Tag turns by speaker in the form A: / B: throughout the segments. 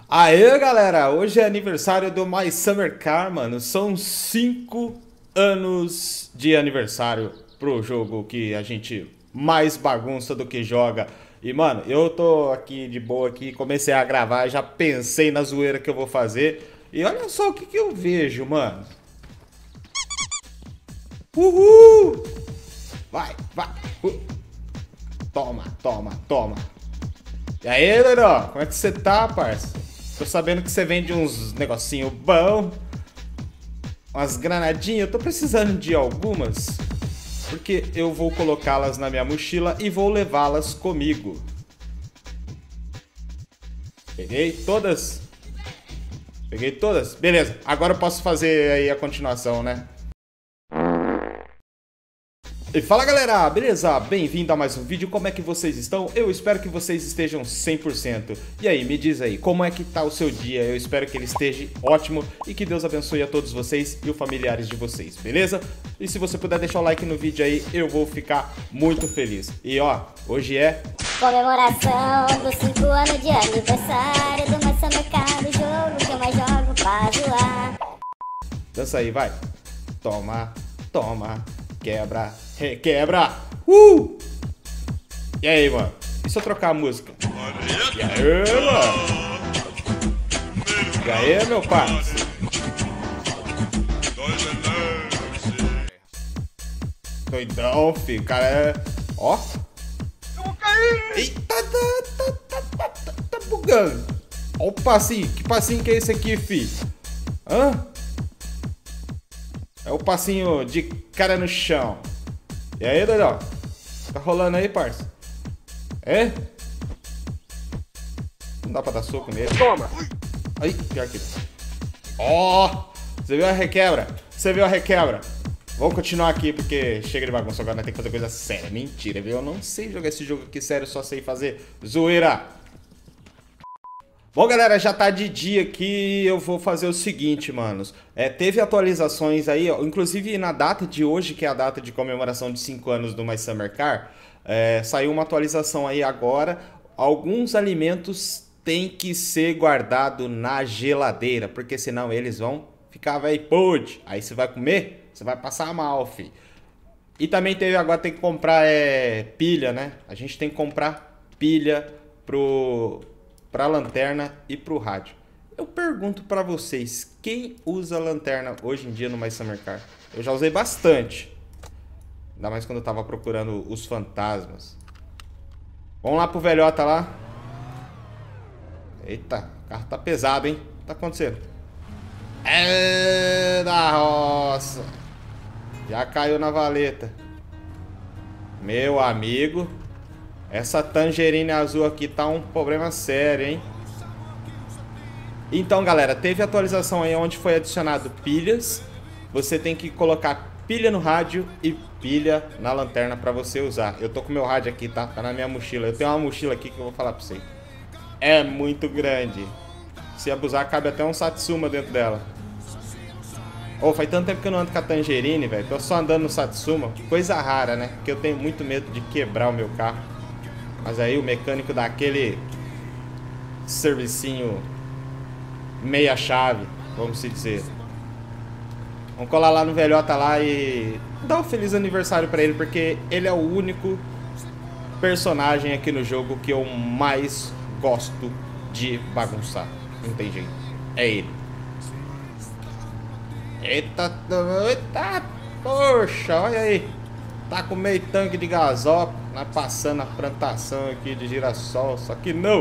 A: Aê, galera! Hoje é aniversário do My Summer Car, mano. São 5 anos de aniversário pro jogo que a gente mais bagunça do que joga. E, mano, eu tô aqui de boa aqui, comecei a gravar, já pensei na zoeira que eu vou fazer. E olha só o que eu vejo, mano. Uhul! Vai, vai! Toma, toma, toma. E aí, Leirão? Como é que você tá, parça? Tô sabendo que você vende uns negocinho bom, umas granadinhas. Eu tô precisando de algumas, porque eu vou colocá-las na minha mochila e vou levá-las comigo. Peguei todas? Peguei todas? Beleza, agora eu posso fazer aí a continuação, né? E fala, galera, beleza? Bem-vindo a mais um vídeo, como é que vocês estão? Eu espero que vocês estejam 100%. E aí, me diz aí, como é que tá o seu dia? Eu espero que ele esteja ótimo e que Deus abençoe a todos vocês e os familiares de vocês, beleza? E se você puder deixar o like no vídeo aí, eu vou ficar muito feliz. E ó, hoje é...
B: comemoração dos 5 anos de aniversário do My Summer Car, do jogo que eu mais jogo pra zoar.
A: Dança aí, vai. Toma, toma, quebra, requebra. E aí, mano? E se eu trocar a música? E aí, mano? E aí, meu parceiro? Doidão, filho. O cara é... Ó. Eita, tá bugando. Ó o passinho. Que passinho que é esse aqui, filho? Hã? É o passinho de cara no chão. E aí, doidão? Tá rolando aí, parça? É? Não dá pra dar soco nele. Toma! Aí, pior que... Ó! Você viu a requebra? Você viu a requebra? Vamos continuar aqui, porque chega de bagunça. Agora nós temos que fazer coisa séria. Mentira, viu? Eu não sei jogar esse jogo aqui sério, só sei fazer zoeira. Bom, galera, já tá de dia aqui, eu vou fazer o seguinte, manos. Teve atualizações aí, ó, inclusive na data de hoje, que é a data de comemoração de 5 anos do My Summer Car, saiu uma atualização aí agora. Alguns alimentos têm que ser guardados na geladeira, porque senão eles vão ficar velho podre. Aí você vai comer, você vai passar mal, fi. E também teve, agora tem que comprar pilha, né? A gente tem que comprar pilha pra lanterna e pro rádio. Eu pergunto pra vocês, quem usa lanterna hoje em dia no My Summer Car? Eu já usei bastante. Ainda mais quando eu tava procurando os fantasmas. Vamos lá pro velhota lá. Eita, o carro tá pesado, hein? O que tá acontecendo? É da roça. Já caiu na valeta. Meu amigo, essa tangerina azul aqui tá um problema sério, hein? Então, galera, teve atualização aí onde foi adicionado pilhas. Você tem que colocar pilha no rádio e pilha na lanterna pra você usar. Eu tô com meu rádio aqui, tá? Tá na minha mochila. Eu tenho uma mochila aqui que eu vou falar pra você. É muito grande. Se abusar, cabe até um Satsuma dentro dela. Faz tanto tempo que eu não ando com a Tangerine, velho. Tô só andando no Satsuma. Coisa rara, né? Porque eu tenho muito medo de quebrar o meu carro. Mas aí o mecânico dá aquele servicinho meia chave, vamos se dizer. Vamos colar lá no velhota lá e dar um feliz aniversário pra ele, porque ele é o único personagem aqui no jogo que eu mais gosto de bagunçar. Não tem jeito. É ele. Eita, poxa, olha aí. Tá com meio tanque de gasóleo, nós passando a plantação aqui de girassol, só que não.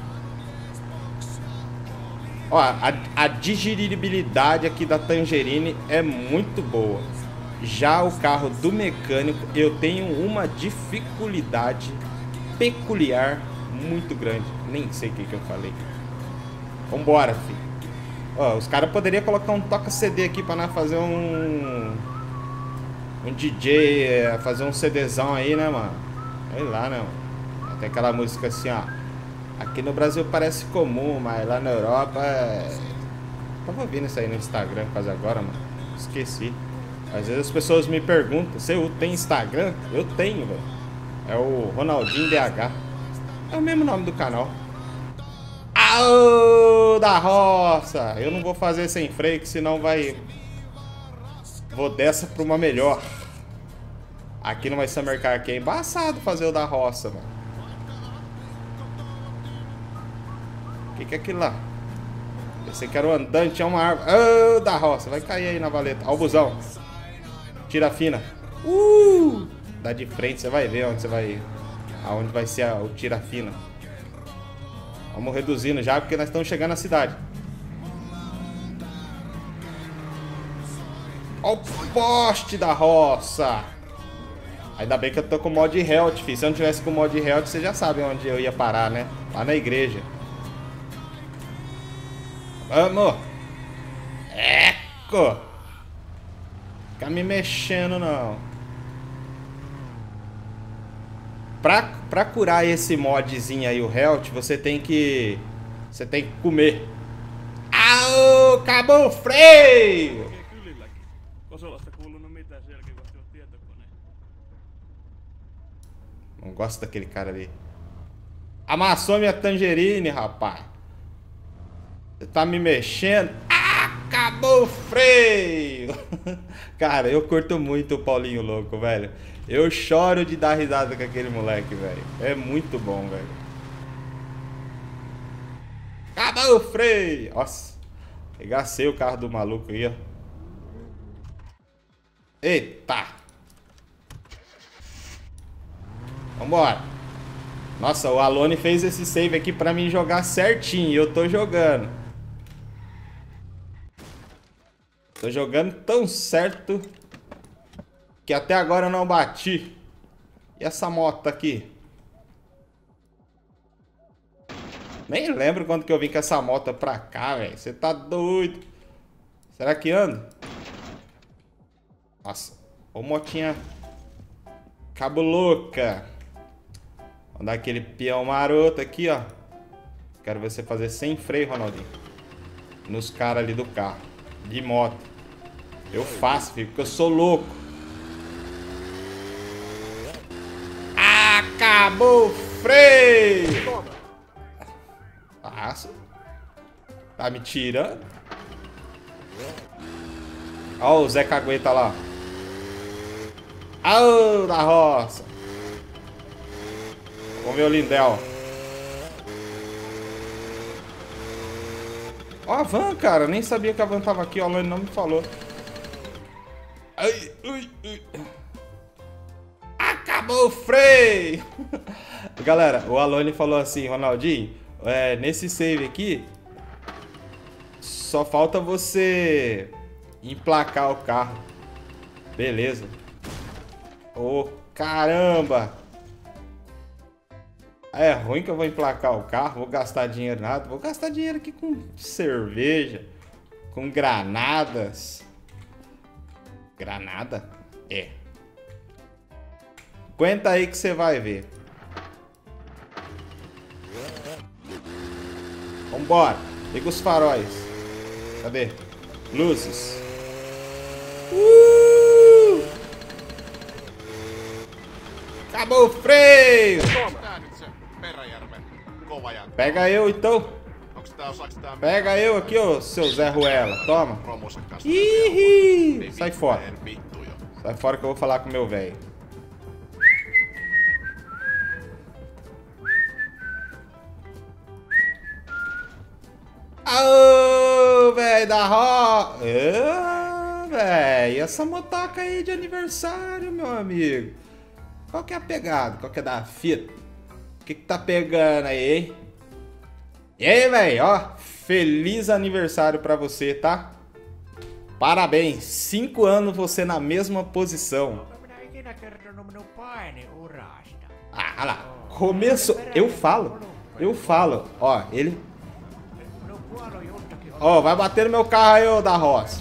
A: Ó, a digeribilidade aqui da Tangerine é muito boa. Já o carro do mecânico, eu tenho uma dificuldade peculiar muito grande. Nem sei o que eu falei. Vambora, filho. Ó, os caras poderiam colocar um toca-CD aqui pra nós fazer um DJ, fazer um CDzão aí, né, mano? Sei lá, né, mano? Tem aquela música assim, ó. Aqui no Brasil parece comum, mas lá na Europa Tava ouvindo isso aí no Instagram quase agora, mano. Esqueci. Às vezes as pessoas me perguntam, você tem Instagram? Eu tenho, velho. É o Ronaldinho DH. É o mesmo nome do canal. Aô, da roça! Eu não vou fazer sem freio, que senão vai... Vou dessa pra uma melhor. Aqui no My Summer Car aqui é embaçado fazer o da roça, mano. O que é aquilo lá? Pensei que era o andante, é uma árvore. Oh, da roça, vai cair aí na valeta. Ó o busão. Tira fina. Dá de frente, você vai ver onde você vai... Aonde vai ser o tira fina. Vamos reduzindo já, porque nós estamos chegando na cidade. Ó o poste da roça. Ainda bem que eu tô com o mod Health, filho. Se eu não tivesse com o mod Health, você já sabe onde eu ia parar, né? Lá na igreja. Vamos! Eco! Fica me mexendo, não. Pra curar esse modzinho aí, o Health, você tem que comer. Au! Acabou o freio! Não gosto daquele cara ali. Amassou minha tangerine, rapaz. Você tá me mexendo. Acabou o freio. Cara, eu curto muito o Paulinho Louco, velho. Eu choro de dar risada com aquele moleque, velho. É muito bom, velho. Acabou o freio. Nossa. Regacei o carro do maluco aí, ó. Eita. Vambora. Nossa, o Alone fez esse save aqui pra mim jogar certinho. E eu tô jogando. Tô jogando tão certo que até agora eu não bati. E essa moto aqui? Nem lembro quando que eu vim com essa moto pra cá, velho. Você tá doido. Será que anda? Nossa. Ô motinha cabo louca. Vamos dar aquele peão maroto aqui, ó. Quero ver você fazer sem freio, Ronaldinho. Nos caras ali do carro. De moto. Eu faço, filho, porque eu sou louco. Acabou o freio! Faço. Tá me tirando? Ó o Zé Cagueta lá. Au, da roça. Vamos ver o Lindel. Ó a van, cara. Nem sabia que a van tava aqui. O Alone não me falou. Ai, ui, ui. Acabou o freio. Galera, o Alone falou assim, Ronaldinho, nesse save aqui só falta você emplacar o carro. Beleza. Ô, caramba. É ruim que eu vou emplacar o carro, vou gastar dinheiro nada. Vou gastar dinheiro aqui com cerveja, com granadas. Granada? É. Aguenta aí que você vai ver. Vambora. Liga os faróis. Cadê? Luzes. Acabou o freio. Pega eu então. Pega eu aqui, ô seu Zé Ruela. Toma. Ih, sai fora. Sai fora que eu vou falar com o meu velho. Ô, velho da roça. Velho, essa motoca aí de aniversário, meu amigo. Qual que é a pegada? Qual que é da fita? O que tá pegando aí, hein? E aí, velho, ó. Feliz aniversário pra você, tá? Parabéns. 5 anos você na mesma posição. Ah, olha lá. Começou. Eu falo. Ó, ele... Ó, vai bater no meu carro aí, ô da roça.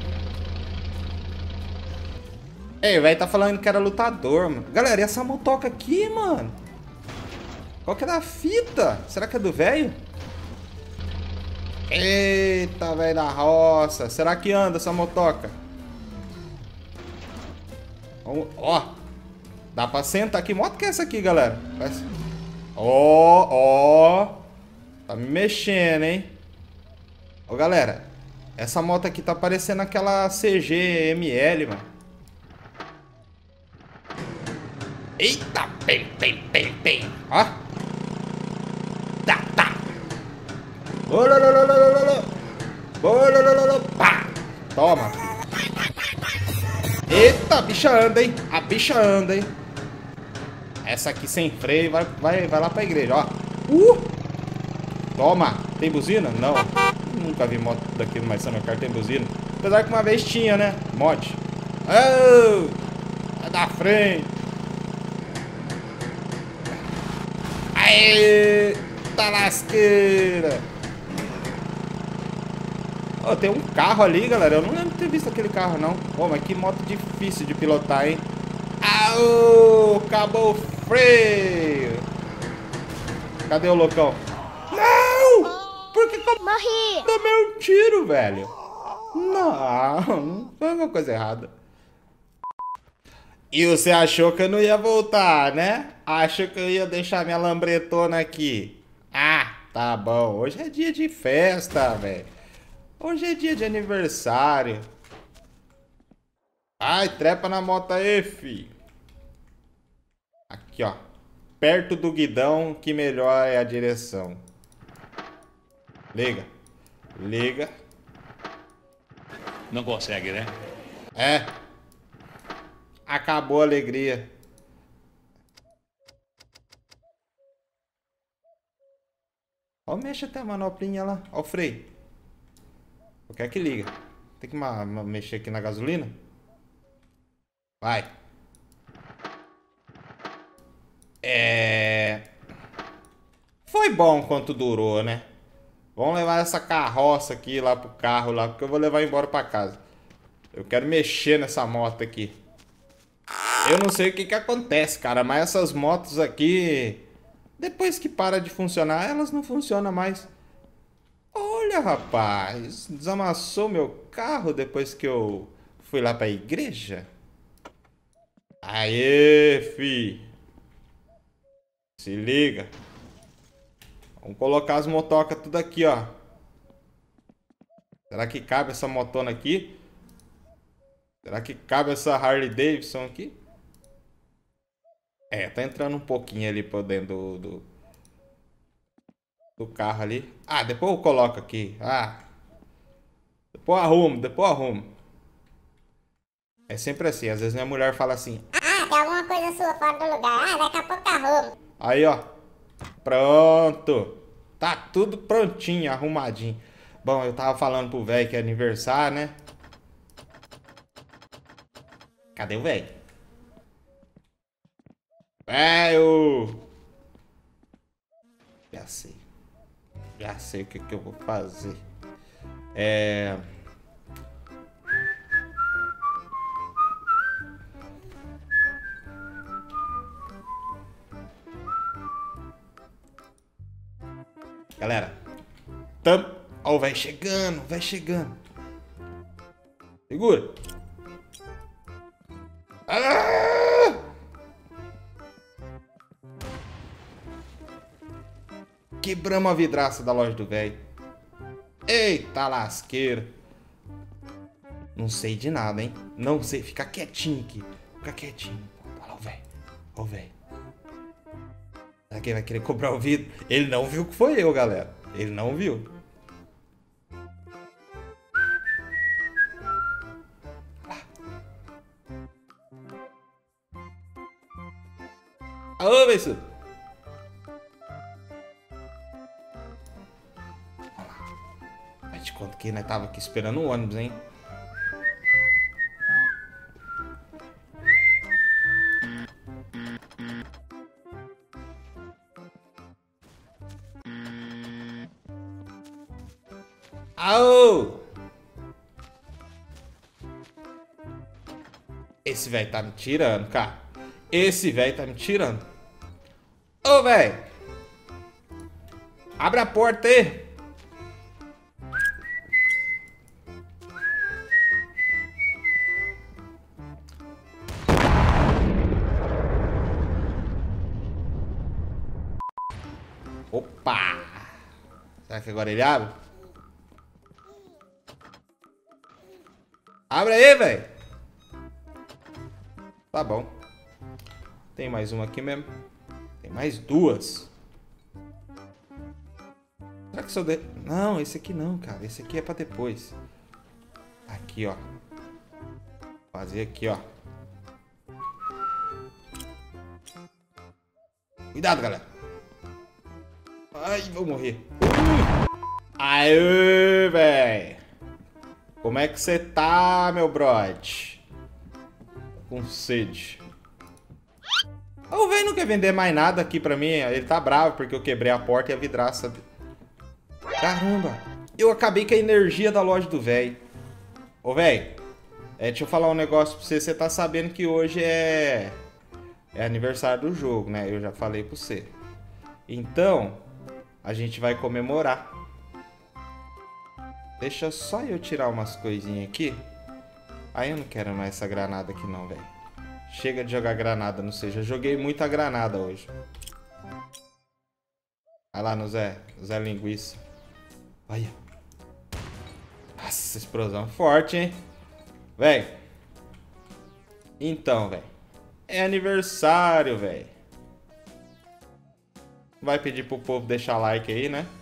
A: Ei, o velho tá falando que era lutador, mano. Galera, e essa motoca aqui, mano? Qual que é da fita? Será que é do velho? Eita, velho da roça. Será que anda essa motoca? Ó. Dá pra sentar. Que moto que é essa aqui, galera? Ó. Tá me mexendo, hein? Ô, galera, essa moto aqui tá parecendo aquela CG-ML, mano. Eita, pem. Ó. Tá. Pá. Toma. Eita, a bicha anda, hein? A bicha anda, hein? Essa aqui sem freio vai lá pra igreja, ó. Toma. Tem buzina? Não. Nunca vi moto daqui no Mais Summer Car tem buzina. Apesar que uma vez tinha, né? Mod. Oh, vai da frente. Aê, tá lasqueira. Oh, tem um carro ali, galera. Eu não lembro de ter visto aquele carro, não. Oh, mas que moto difícil de pilotar, hein? Aô, acabou o freio. Cadê o loucão? Não! Por que eu
B: Morri!
A: tomei um tiro, velho? Não foi uma coisa errada. E você achou que eu não ia voltar, né? Achou que eu ia deixar minha lambretona aqui. Ah, tá bom. Hoje é dia de festa, velho. Hoje é dia de aniversário. Ai, trepa na moto aí, fi. Aqui, ó. Perto do guidão, que melhor é a direção. Liga.
C: Não consegue, né?
A: É. Acabou a alegria. Ó, mexe até a manoplinha lá. Ó o freio. Eu quero que liga. Tem que mexer aqui na gasolina. Vai. Foi bom enquanto durou, né? Vamos levar essa carroça aqui lá pro carro lá, porque eu vou levar embora pra casa. Eu quero mexer nessa moto aqui. Eu não sei o que acontece, cara, mas essas motos aqui, depois que para de funcionar, elas não funcionam mais. Olha, rapaz, desamassou meu carro depois que eu fui lá pra igreja. Aê, fi. Se liga. Vamos colocar as motocas tudo aqui, ó. Será que cabe essa motona aqui? Será que cabe essa Harley Davidson aqui? É, tá entrando um pouquinho ali por dentro do carro ali. Ah, depois eu coloco aqui. Ah. Depois arrumo. É sempre assim. Às vezes minha mulher fala assim.
B: Ah, tem alguma coisa sua fora do lugar. Ah, daqui a pouco arrumo.
A: Aí, ó. Pronto. Tá tudo prontinho, arrumadinho. Bom, eu tava falando pro velho que é aniversário, né? Cadê o velho? Velho! Já sei o que eu vou fazer. Galera, ó, vai chegando. Segura. Ah! Quebramos a vidraça da loja do velho. Eita lasqueira. Não sei de nada, hein? Não sei. Fica quietinho aqui. Fica quietinho. Olha lá o velho. Ó o velho. Será que ele vai querer cobrar o vidro? Ele não viu que foi eu, galera. Ele não viu. Alô, Beiçudo. Vai te contar que nós tava aqui esperando o ônibus, hein? Aô! Esse velho tá me tirando, cara. Esse velho tá me tirando. Ô, velho! Abre a porta aí! Opa! Será que agora ele abre? Abre aí, velho. Tá bom. Tem mais uma aqui mesmo. Tem mais duas. Será que se eu der... Não, esse aqui não, cara. Esse aqui é pra depois. Aqui, ó. Fazer aqui, ó. Cuidado, galera. Ai, vou morrer. Aê, velho. Como é que você tá, meu brode? Com sede. O velho não quer vender mais nada aqui pra mim. Ele tá bravo porque eu quebrei a porta e a vidraça. Caramba. Eu acabei com a energia da loja do velho. Ô, velho. Deixa eu falar um negócio pra você. Você tá sabendo que hoje é aniversário do jogo, né? Eu já falei pra você. Então, a gente vai comemorar. Deixa só eu tirar umas coisinhas aqui. Aí eu não quero mais essa granada aqui não, velho. Chega de jogar granada, não sei. Já joguei muita granada hoje. Vai lá no Zé. Zé Linguiça. Olha. Nossa, explosão forte, hein? Véi. Então, velho. É aniversário, velho. Vai pedir pro povo deixar like aí, né?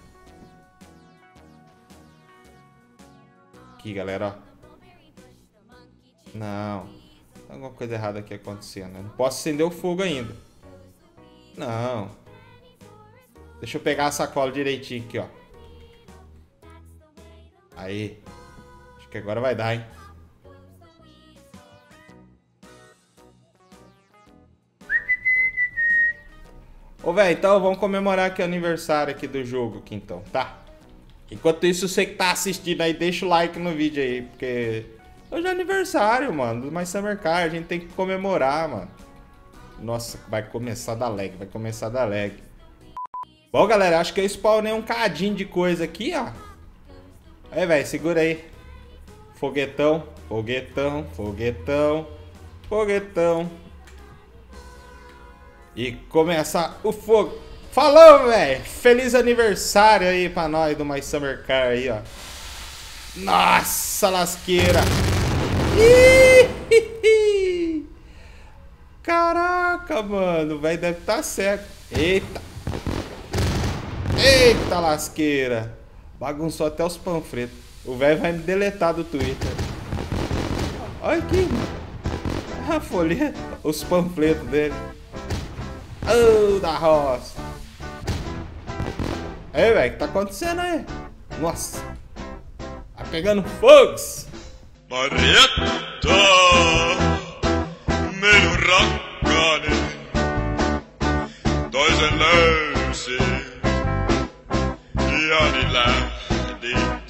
A: Aqui, galera, ó. Não. Tem alguma coisa errada aqui acontecendo. Eu não posso acender o fogo ainda. Não. Deixa eu pegar a sacola direitinho aqui, ó. Aí. Acho que agora vai dar, hein? Ô, velho, então vamos comemorar aqui o aniversário aqui do jogo aqui, então, tá? Enquanto isso, você que tá assistindo aí, deixa o like no vídeo aí, porque hoje é aniversário, mano, do My Summer Car, a gente tem que comemorar, mano. Nossa, vai começar a dar lag, vai começar a dar lag. Bom, galera, acho que eu spawnei um cadinho de coisa aqui, ó. Aí, velho, segura aí. Foguetão, foguetão, foguetão, foguetão. E começa o fogo. Falou, velho. Feliz aniversário aí pra nós do My Summer Car aí, ó. Nossa, lasqueira. Caraca, mano. O velho deve estar cego. Eita. Eita, lasqueira. Bagunçou até os panfletos. O velho vai me deletar do Twitter. Olha aqui. A folha. Os panfletos dele. Oh, da roça. Ei, velho, o que tá acontecendo aí? Nossa. Tá pegando fogo.
D: Marietta, minun rakkaani, toisen löysin ja niin lähdin